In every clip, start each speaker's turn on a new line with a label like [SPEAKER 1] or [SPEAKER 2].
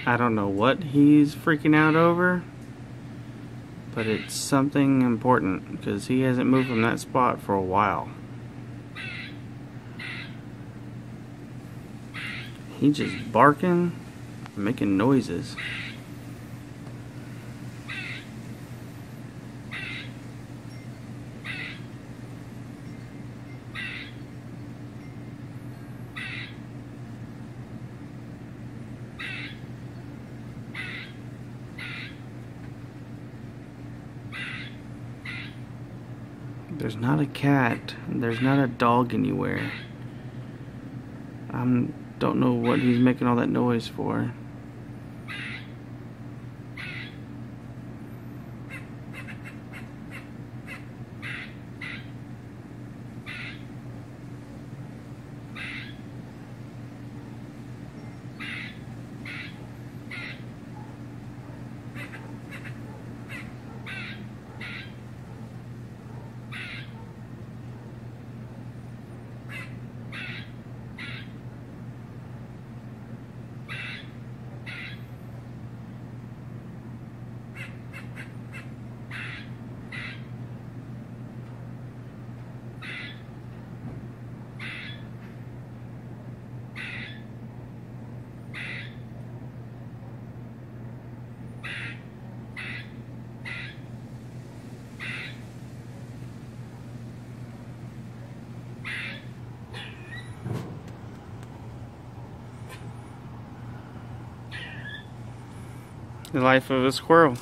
[SPEAKER 1] I don't know what he's freaking out over, but it's something important because he hasn't moved from that spot for a while. He's just barking, making noises. There's not a cat, there's not a dog anywhere. I don't know what he's making all that noise for. The life of a squirrel.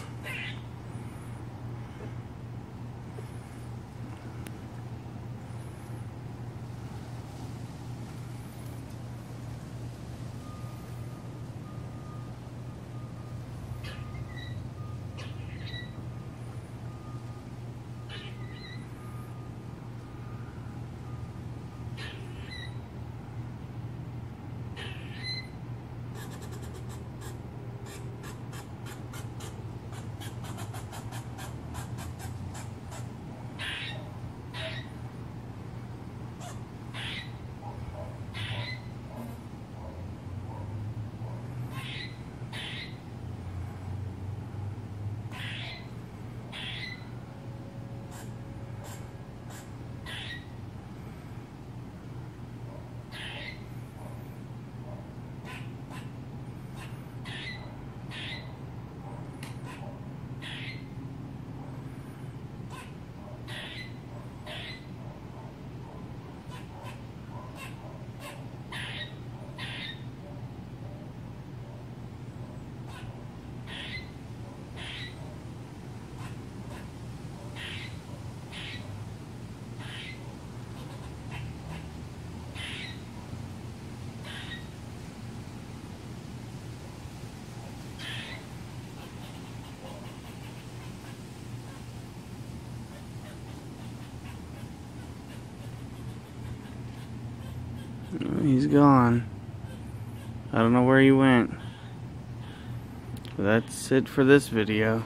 [SPEAKER 1] He's gone. I don't know where he went. But that's it for this video.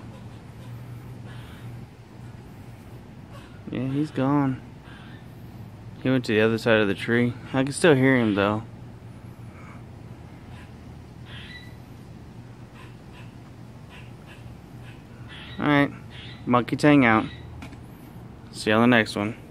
[SPEAKER 1] Yeah, he's gone. He went to the other side of the tree. I can still hear him though. Alright, Monkey Tang out. See you on the next one.